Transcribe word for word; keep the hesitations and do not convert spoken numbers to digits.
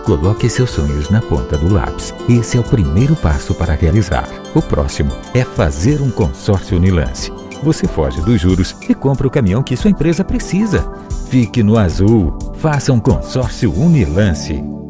Coloque seus sonhos na ponta do lápis. Esse é o primeiro passo para realizar. O próximo é fazer um consórcio Unilance. Você foge dos juros e compra o caminhão que sua empresa precisa. Fique no azul. Faça um consórcio Unilance.